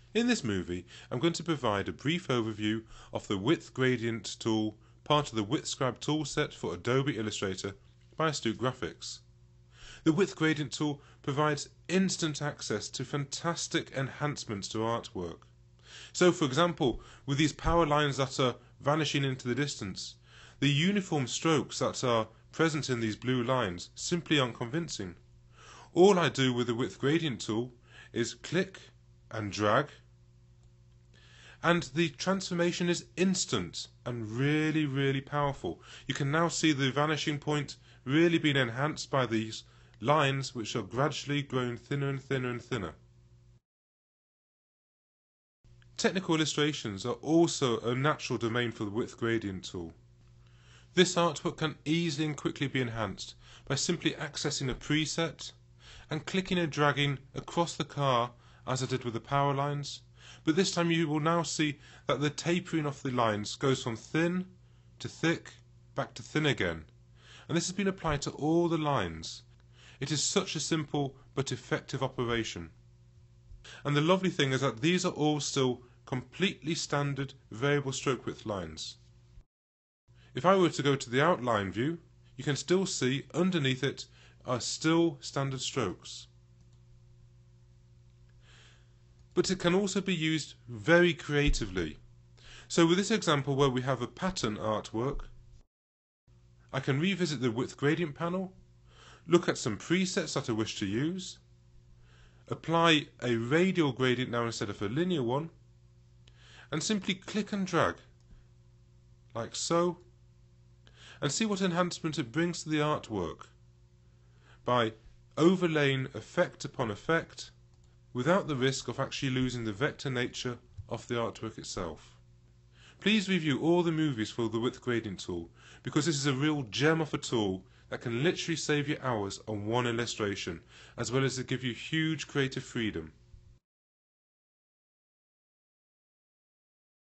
In this movie, I'm going to provide a brief overview of the Width Gradient tool, part of the WidthScribe toolset for Adobe Illustrator by Astute Graphics. The Width Gradient tool provides instant access to fantastic enhancements to artwork. So, for example, with these power lines that are vanishing into the distance, the uniform strokes that are present in these blue lines simply aren't convincing. All I do with the Width Gradient tool is click and drag, and the transformation is instant and really powerful. You can now see the vanishing point really being enhanced by these lines, which are gradually growing thinner and thinner and thinner. Technical illustrations are also a natural domain for the Width Gradient tool. This artwork can easily and quickly be enhanced by simply accessing a preset and clicking and dragging across the car as I did with the power lines, but this time you will now see that the tapering of the lines goes from thin to thick, back to thin again, and this has been applied to all the lines. It is such a simple but effective operation. And the lovely thing is that these are all still completely standard variable stroke width lines. If I were to go to the outline view, you can still see underneath it are still standard strokes. But it can also be used very creatively. So with this example where we have a pattern artwork, I can revisit the Width Gradient panel, look at some presets that I wish to use, apply a radial gradient now instead of a linear one, and simply click and drag, like so, and see what enhancement it brings to the artwork by overlaying effect upon effect without the risk of actually losing the vector nature of the artwork itself. Please review all the movies for the Width Gradient tool, because this is a real gem of a tool that can literally save you hours on one illustration, as well as to give you huge creative freedom.